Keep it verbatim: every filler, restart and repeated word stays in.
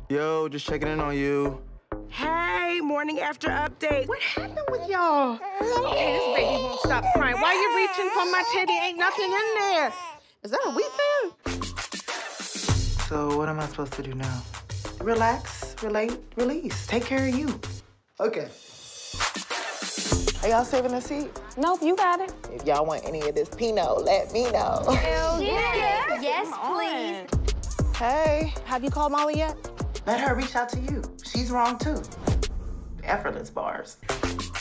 Yo, just checking in on you. Hey, morning after update. What happened with y'all? Hey, this baby won't stop crying. Why you reaching for my teddy? Ain't nothing in there. Is that a wheat thing? So what am I supposed to do now? Relax, relate, release. Take care of you. Okay. Are y'all saving a seat? Nope, you got it. If y'all want any of this Pinot, let me know. Hell yeah. Yes, please. Hey, have you called Molly yet? Let her reach out to you. She's wrong too. Effortless bars.